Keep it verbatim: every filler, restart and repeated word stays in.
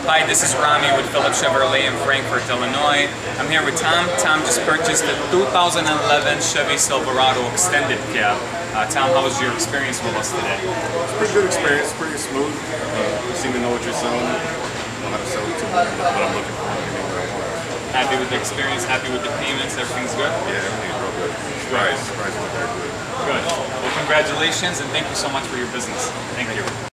Hi, this is Rami with Phillips Chevrolet in Frankfort, Illinois. I'm here with Tom. Tom just purchased a two thousand eleven Chevy Silverado Extended Cab. Uh, Tom, how was your experience with us today? It's a pretty good experience, pretty smooth. Uh, you seem to know what you're selling, know how to sell it to me, what I'm looking for, and what I want. Happy with the experience, happy with the payments, everything's good? Yeah, everything's real good. Surprise, surprise, very good. Good. Well, congratulations and thank you so much for your business. Thank, thank you. you.